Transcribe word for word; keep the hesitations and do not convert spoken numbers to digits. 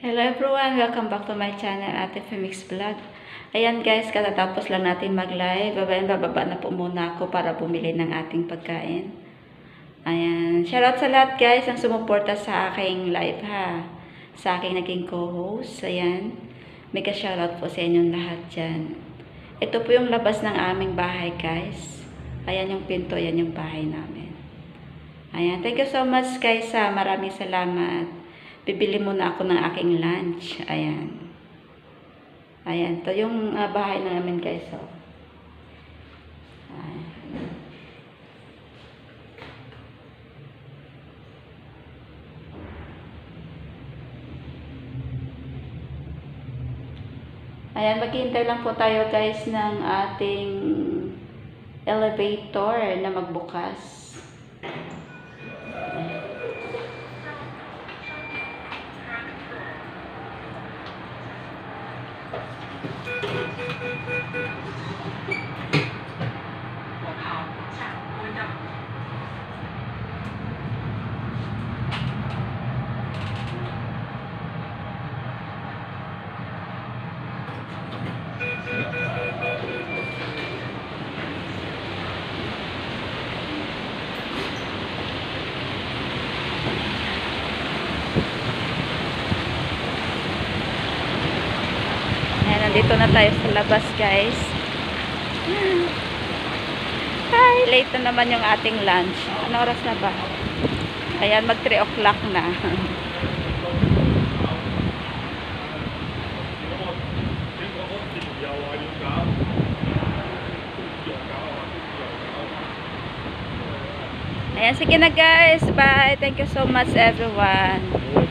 Hello everyone! Welcome back to my channel, Ate Femix Vlog. Ayan guys, katatapos lang natin mag-live. Babayan, bababa na po muna ako para bumili ng ating pagkain. Ayan. Shoutout sa lahat guys ang sumuporta sa aking live ha. Sa aking naging co-host. Ayan. Mega shoutout po sa inyong lahat dyan. Ito po yung labas ng aming bahay guys. Ayan yung pinto, ayan yung bahay namin. Ayan. Thank you so much guys ha. Maraming salamat. Bibili muna ako ng aking lunch. Ayan. Ayan. Ito yung uh, bahay namin guys. So. Ayan. Ayan. Maghihintay lang po tayo guys ng ating elevator na magbukas. Nandito na tayo sa labas guys. Hi, late na naman yung ating lunch. Ano oras na ba? Ayan, mag three o'clock na. Ayan, sige na guys. Bye. Thank you so much everyone.